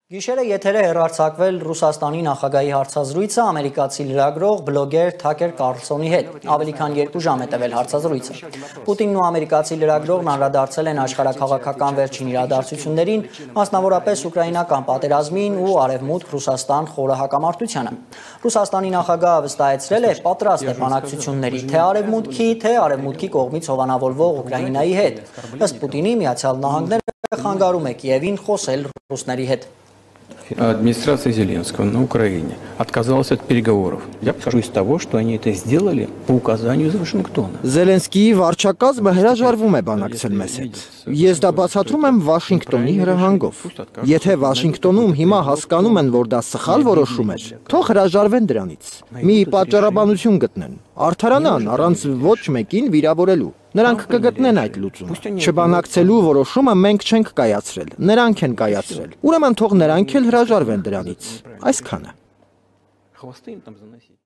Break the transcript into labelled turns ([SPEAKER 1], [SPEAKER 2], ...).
[SPEAKER 1] Գիշերը եթեր է հեռարձակվել Ռուսաստանի նախագահի հարցազրույցը ամերիկացի լրագրող բլոգեր Թաքեր Կարլսոնի հետ։ Ավելի քան 2 ժամ է տևել հարցազրույցը։ Պուտինն ու ամերիկացի լրագրողն անդրադարձել են աշխարհաքաղաքական վերջին իրադարձություններին, մասնավորապես ուկրաինական պատերազմին ու Արևմուտք Ռուսաստան խորը հակամարտությանը։ Ռուսաստանի նախագահը վստահեցրել է, պատրաստ է բանակցությունների թե Արևմուտքի կողմից հովանավորվող Ուկրաինայի հետ։ Ըստ Պուտինի, Միացյալ Նահանգները խանգարում է Կիևին խոսել ռուսների հետ։
[SPEAKER 2] Администрация Зеленского на Украине отказалась от переговоров. Я похожу из того, что они это сделали по указанию из Вашингтона.
[SPEAKER 3] Զելենսկիի վարչակազմը հրաժարվում է բանակցել մեզ հետ։ Ես դա բացատրում եմ Վաշինգտոնի հրահանգով։ Եթե Վաշինգտոնում հիմա հասկանում են, որ դա սխալ որոշում էր, թող հրաժարվեն դրանից։ Մի պատճառաբանություն գտնեն։ Արդարանան առանց ոչ մեկին վիրավորելու։ Նրանք կգտնեն այդ լուծումը։ Չբանակցելու որոշումը մենք չենք կայացրել, նրանք են կայացրել։ Ուրեմն թող նրանք էլ հրաժարվեն դրանից։ Այսքանը։